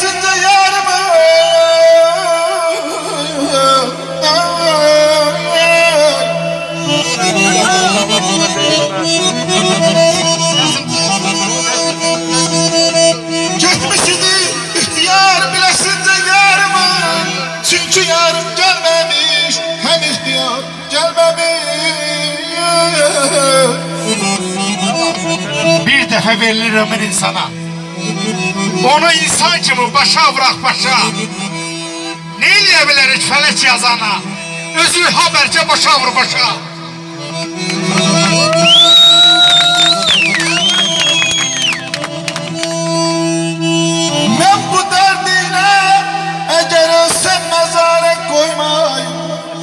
bilesince yarımı. Geçmişini ihtiyar bilesince yarımı. Çünkü yarım gelmemiş, hem ihtiyar gelmemiş. Bir defa verilir ömür insana. Onu insan kimi başa bırak başa. Ne eləyə felek yazana? Özü haberce başa vur başa. Ben bu derdine eğer ölsem mezara koymayım.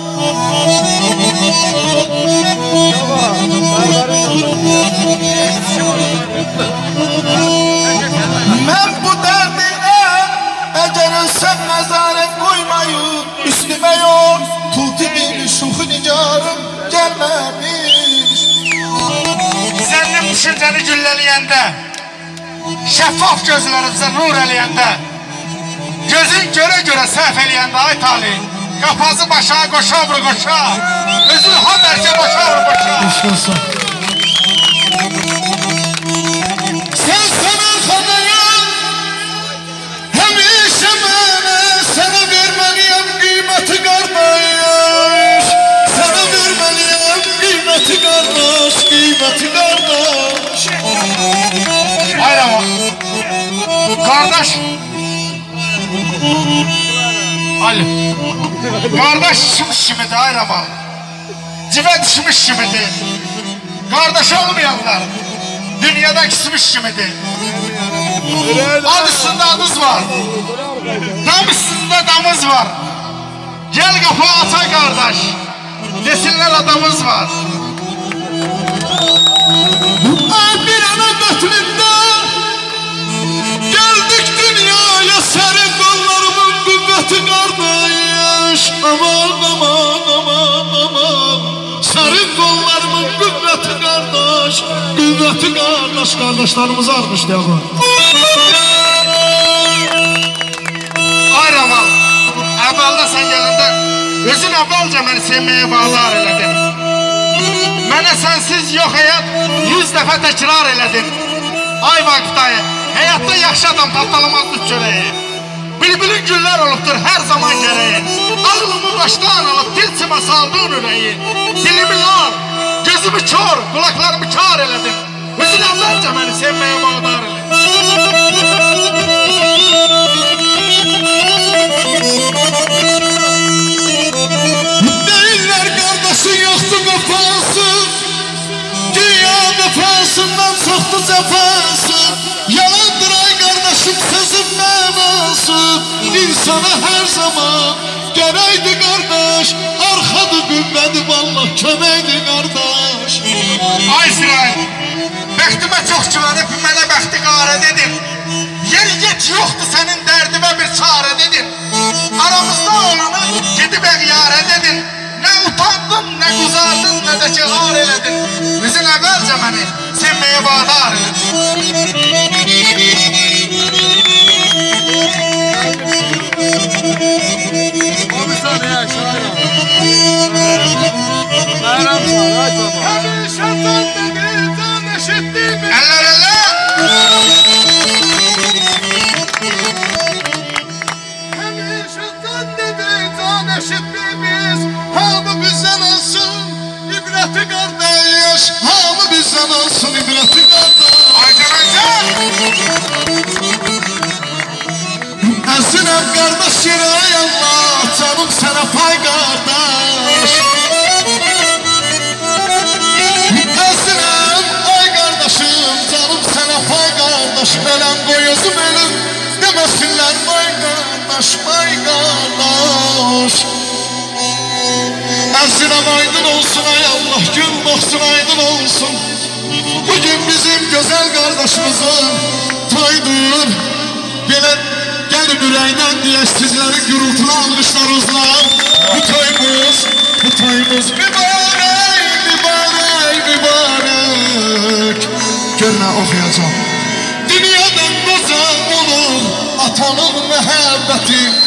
Ben bu derdine eğer ölsem mezara koymayım. Üstüme yok tutibini şuhu nigarım gelmemiş. Senin düşünceni gülleleyende, şeffaf gözlerimizde nur eləyəndə, gözün göre göre səhv eləyəndə ay tali, qapazı başa koşa vur koşa, özünü haberce başa vur başa. Sen sana tanıyan, hemişe bana sana vermeliyim kıymeti kardeş. Sana vermeliyim kıymeti kardeş, kıymeti kardeş. Hayır ama, kardeş, Ali, kardeş düşmüş kimidir hayır ama, cibə düşmüş kimidir, kardeş olmayanlar, dünyada küsmüş kimidir. Ad üstünde adız var, dam üstünde damız var. Gel kapı ata kardeş, desinler adamız var. Bir ana götüründə geldik dünyaya, senin kollarımın kuvveti kardeş. Aman aman aman aman, senin kollarımın kuvveti kardeş, kuvveti kardeş. Kardeşlerimiz armış diye bu. Ay Ramal, əvvəldə sən gələndə özün əvvəlcə məni sevməyə vadar elədin. Mənə sənsiz yox həyat 100 dəfə təkrar elədin. Ay Vaqif dayı, həyatda yaxşı adam tapdalamaz üç çörəyi. Bilbilin güllər olubdur hər zaman gərəyi. Ağlımı başdan alıb tilsimə saldın ürəyi. Dilimi lar, gözümü kör, qulaqlarımı kar elədin. Özün əvvəlcə məni sevməyə vadar elədin. Değiller kardeşin yoktu vefası, dünya vefasından çoktu cefası. Yalandır ay kardeşim sözün mənası, insana her zaman gereydi kardeş. Arkadı güvvedi vallah kömeydi kardeş. Ay İsrail, bəxtimə çox güvənib mənə bəxti qarə dedin. Yer get yoxdur sənin dərdimə bir çarə dedin. Aramızda olanı gedib əğyarə dedin. Nə utandın, nə quzardın, nə də ki har elədin. Üzün əvvəlcə məni sevməyə vadar elədin. Abi saniye şair abi. Bayram var hadi baba. Həmişə can dedi, can eşitdi mi? Əllər əllər. Həmişə can dedi, can eşitdi biz. Hamı bizden alsın ibreti kardeş. Hamı bizden alsın ibreti kardeş. Aycan. Əzirəm qardaş yerə ay Allah, canım sənə pay qardaş. Əzirəm ay qardaşım, canım sənə pay qardaş. Öləm qoy özüm ölüm, deməsinlər may qardaş, may qardaş. Əzirəm aydın olsun ay Allah, gün baxsın aydın olsun. Bugün bizim gözəl qardaşımızın toydur. Gələn gelin ürəydən deyək sizləri gürültülü alqışlarınızla. Bu toyumuz mübarək, mübarək, mübarək. Gör nə oxuyacam. Dünyadan qoca olur, atanın məhəbbəti